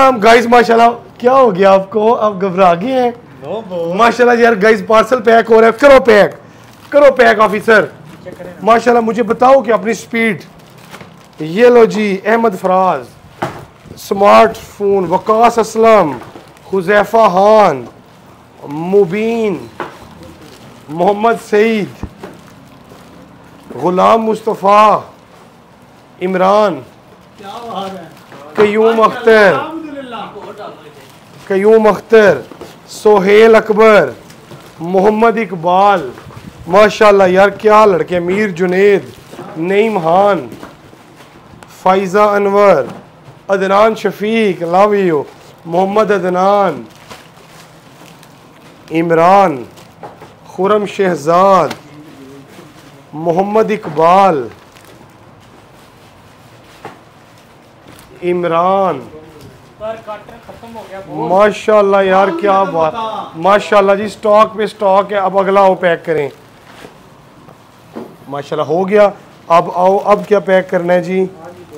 अस्सलाम गाइस। माशाल्लाह क्या हो गया आपको, आप घबरा गए हैं? माशाल्लाह यार गाइस पार्सल पैक हो रहा है, करो पैक ऑफिसर। माशाल्लाह मुझे बताओ कि अपनी स्पीड। ये लो जी, अहमद फराज स्मार्टफोन, वकास असलम, हुजैफा खान, मुबीन, मोहम्मद सईद, गुलाम मुस्तफ़ा, इमरान, कयूम अख्तर, सोहेल अकबर, मोहम्मद इकबाल। माशाल्लाह यार क्या लड़के, मीर जुनेद, नईम खान, फाइजा अनवर, अदनान शफीक, लव यू, मोहम्मद अदनान, इमरान, खुरम शहजाद, मोहम्मद इकबाल, इमरान। माशाल्लाह यार क्या बात, माशाल्लाह जी स्टॉक पे स्टॉक है। अब अगला वो पैक करें। माशाल्लाह हो गया। अब आओ, अब क्या पैक करना है जी?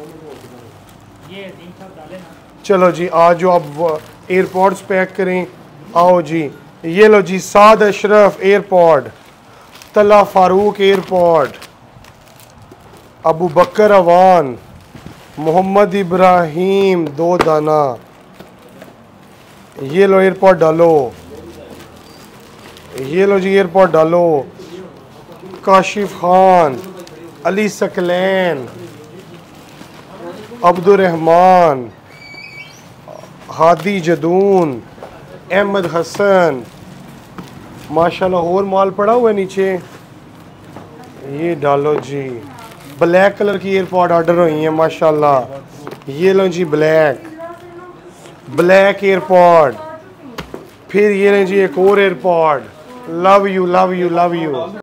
चलो जी आज जो अब एयरपोर्ट्स पैक करें। आओ जी, ये लो जी, साद अशरफ एयरपोर्ट, तला फारूक एयरपोर्ट, अबू बकर अवान, मोहम्मद इब्राहिम 2 दाना। ये लो एयरपोर्ट डालो, ये लो जी एयरपोर्ट डालो। काशिफ खान, अली सकलैन, अब्दुर्रहमान, हादी जदून, अहमद हसन। माशाल्लाह और माल पड़ा हुआ है नीचे, ये डालो जी। ब्लैक कलर की एयरपोर्ट ऑर्डर हुई है माशाल्लाह। ये लो जी ब्लैक एयरपोर्ट। फिर ये लो जी एक और airport. Love you love you love you.